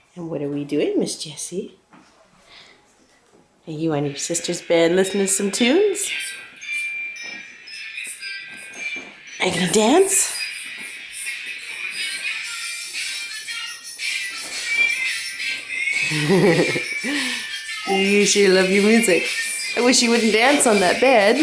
And what are we doing, Miss Jessie? Are you on your sister's bed listening to some tunes? Are you gonna dance? You sure love your music. I wish you wouldn't dance on that bed.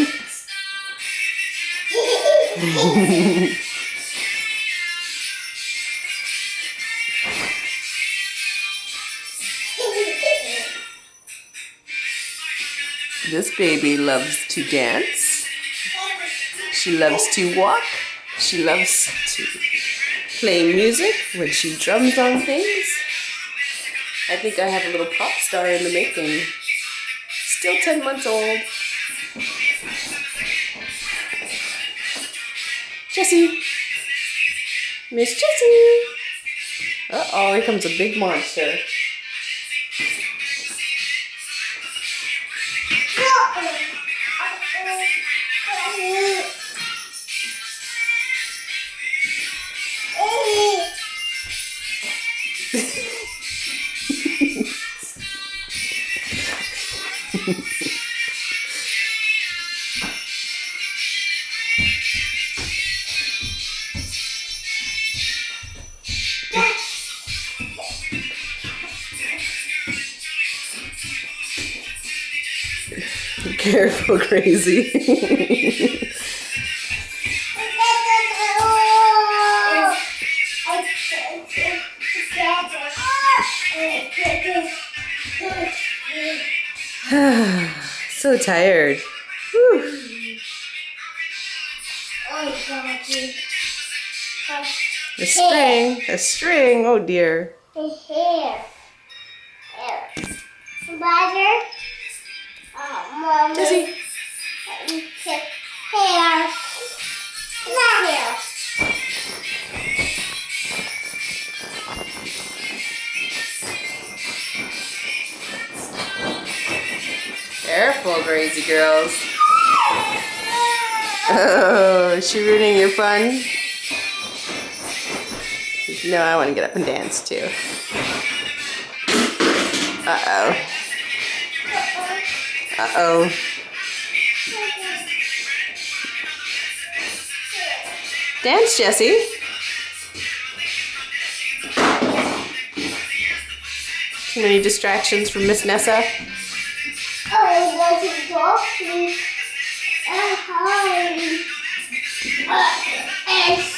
This baby loves to dance. She loves to walk. She loves to play music when she drums on things. I think I have a little pop star in the making. Still 10 months old. Jessie. Miss Jessie. Uh-oh, here comes a big monster. Careful, crazy. So tired. Whew. A string. A string. Oh dear. Hair. Butter. Mom. Jessie. Hair. Hair. Careful, crazy girls. Oh, is she ruining your fun? No, I want to get up and dance too. Uh-oh. Uh-oh. Dance, Jessie. Too many distractions from Miss Nessa. I want to talk to you.